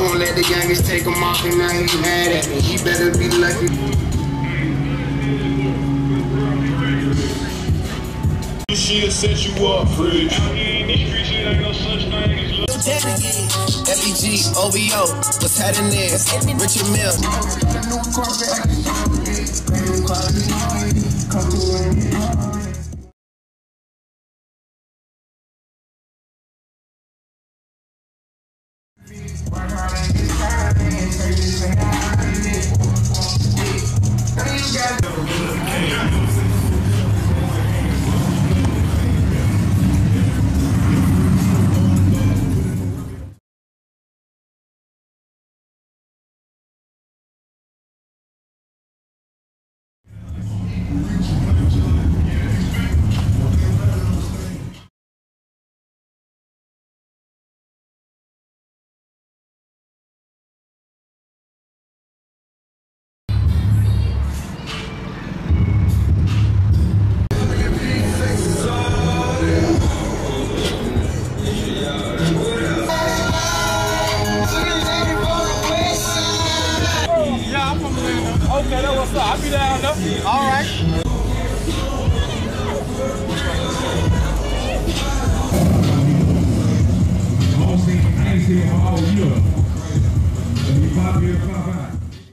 won't let the youngest take him off, and now he mad at me. He better be lucky. She'll set you up, free. Out here in the street, she ain't no such thing as love. FEG, OVO, what's happening? Richard Mill. Okay, that's what's up. I'll be down there. All right. I ain't seen him all year. He pop here, pop out.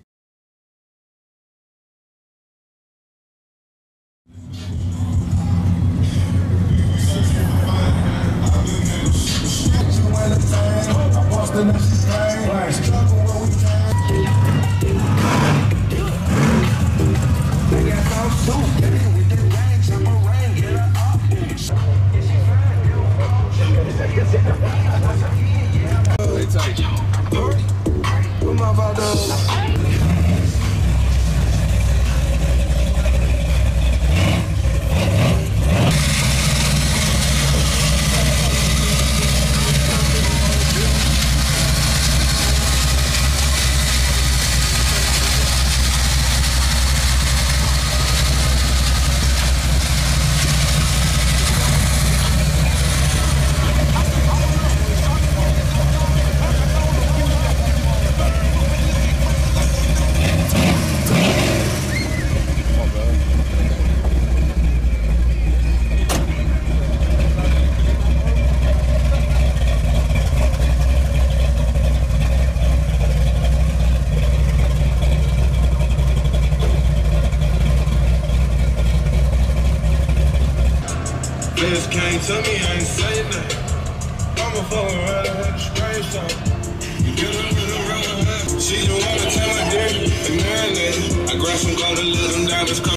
Just came to me, I ain't saying nothing. I'ma fuck around and have to spray something. You get up with a rubber hand. She don't wanna tell my daddy and marinate. I grab some gold and let them diamonds come.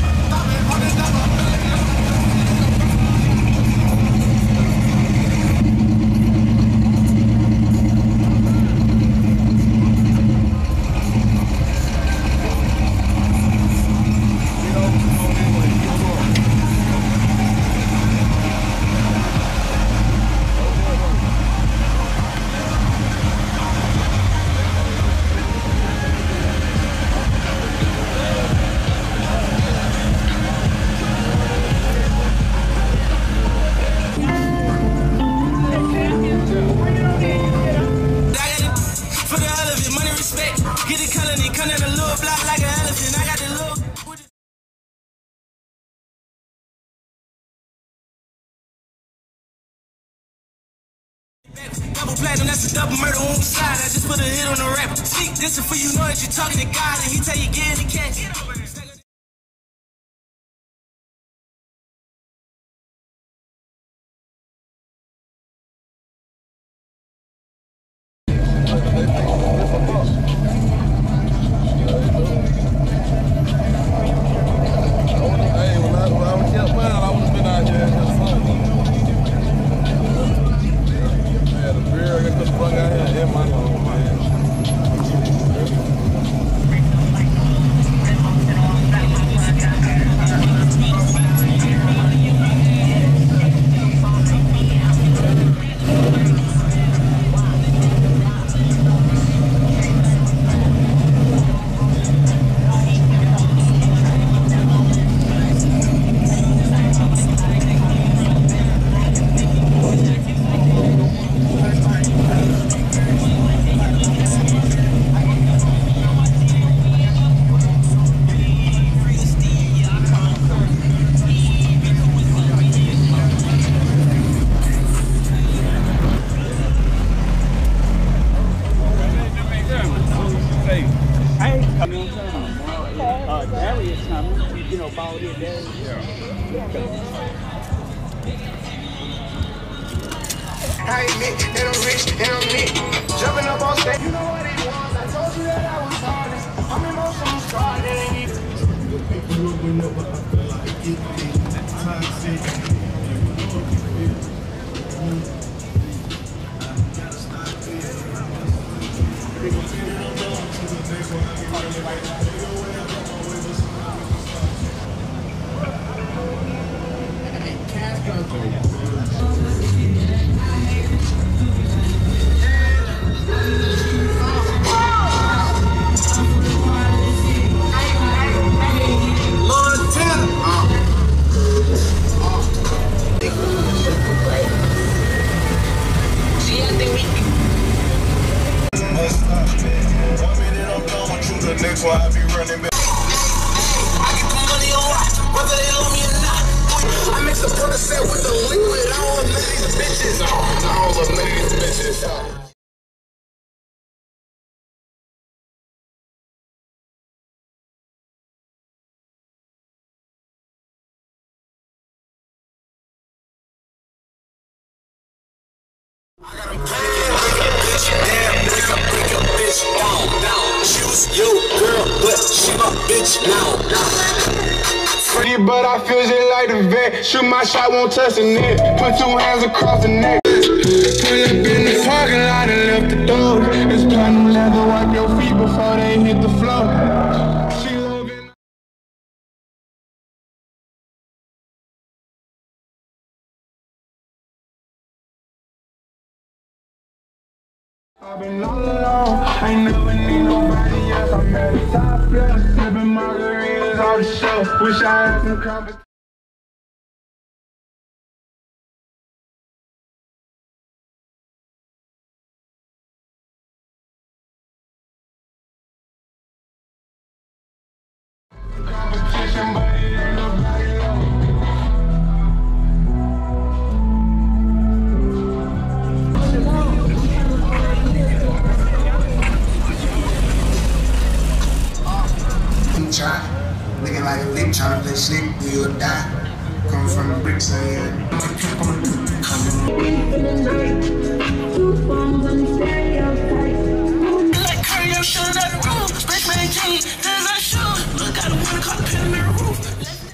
Get it colony, come in a little block like an elephant. I got the look. Double platinum, that's a double murder on the side. I just put a hit on the rapper. See, this is for you know that you're talking to God and he tell you get in the cash. I admit that I'm rich and I'm lit. Jumping up on stage, you know what it was. I told you that I was honest. I'm emotional scarred, that ain't even. Next one, I be running back. I get the money on rock, whether they love me or not. I mix a product set with the liquid. I don't want none of these bitches. I don't love none of these bitches. I got 'em paying, break a bitch, damn, break a bitch, down. She was your girl, but she my bitch now. Pretty, but I feel just like the vet. Shoot my shot, won't touch the net. Put 2 hands across the neck. Pull up in the parking lot and left the door. It's platinum leather, wipe your feet before they hit the floor. She loving. I've been all alone, I ain't never need nobody else. I'm at the top floor, sipping margaritas off the shelf. Wish I had some competition. But it ain't nobody low. Looking like a lick, trying to play slick, you'll die. Coming from the bricks, so yeah. Like curry, I'm sure that the roof. Fresh man jeans, there's a shoe. Look, I don't wanna call the pin in the roof.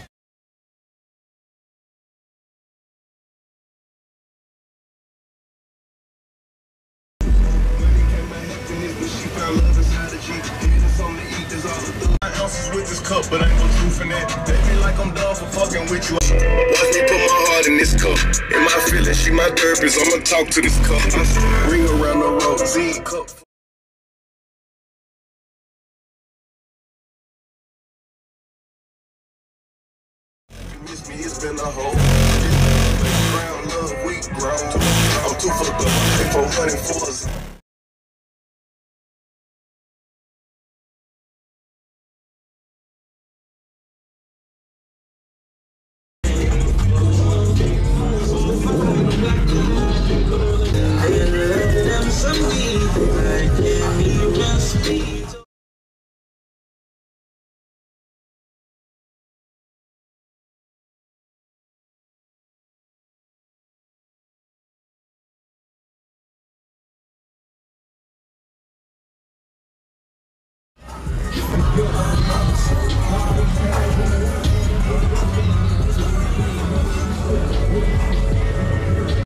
With this cup, but ain't no truth in it. They be like I'm done for fucking with you. Watch me put my heart in this cup. In my feelings, she my therapist. I'ma talk to this cup. I ring around the road, Z cup. You miss me, it's been a whole. Brown love, weak grown. I'm too fucked up. I pay 400 for us.